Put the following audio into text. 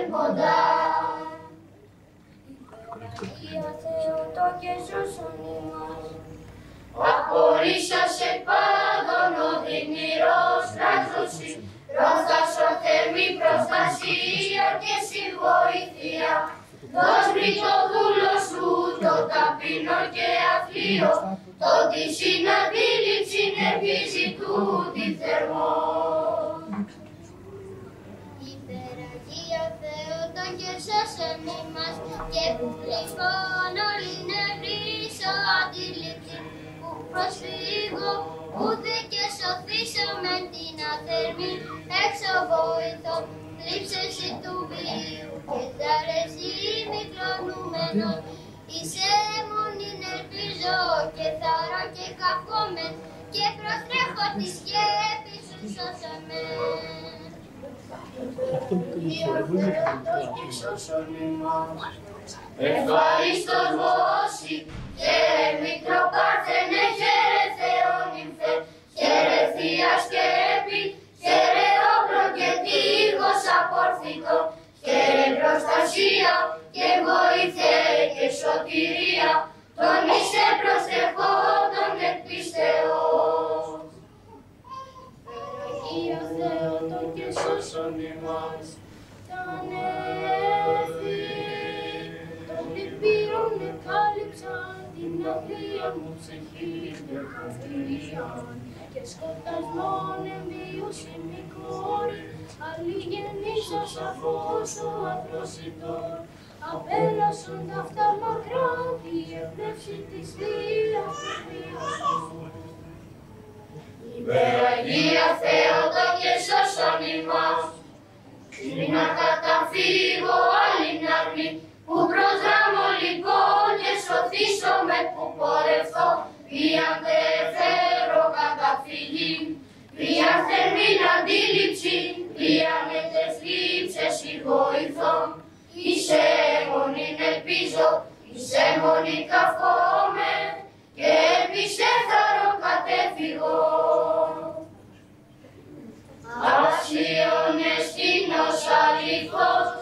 κοντά. Υπεραγία Θεότο και σώσον ημάς. Απορρίσας επάδων οδυνηρός ράζωση, πρόστασο θερμή προστασία και συμβοήθεια. Δώσ' μη το δούλο σου το ταπεινό και αθλίο, το τη συναντήληψη επιζητούτη θερμό. Υπεραγία Θεότο και σώσον ημάς, και που λοιπόν όλη νευρίσω αντίληψη, που προσφύγω ούτε και σωθήσω με την αθερμή έξω βοηθώ. Θλίψεσαι του βίου και ταρέσει μικρονούμενος, είσαι μονήν ελπίζω και θαρώ και καυχόμεν, και προστρέχω τη σκέπη σου σώσε με. Ευχαριστώς βόση, χαίρε μικροπάρθενε, χαίρε Θεόν νυμφέ, χαίρε Θεία σκέπη, χαίρε όπλο και τείχος απορθητό, χαίρε προστασία και βοηθέ και σωτηρία, τον είσαι προστεχόντων εκ πίστεως. Αγία Θεότο και σώσον ημάς, τα ανέφη των λυπήρων εκάλυψαν την αγρία μου ψυχή και καυτηρίαν, και σκοτασμόν εμβίωση μικρόρη, αλληγενήσας αφός το απρόσιτον, απέλασον ταύτα μακρά τη εμπνεύση της Θείας σου. Υπεραγία Θεότο και σώσον ημάς, μην να καταφύγω άλλην αρμή, που προσδράμω λοιπόν και σωθήσομαι που πορευθώ, ποιαν τε φέρω καταφυγή, ποιαν θερμήν αντίληψη, ποιαν με τες λήψες συγχωρηθώ. Είσαι μονήν ελπίζω, είσαι μονήν καυχόμαι, και επιστέφθαρω κατέφυγω. Ασίων εστίνος αληθώς,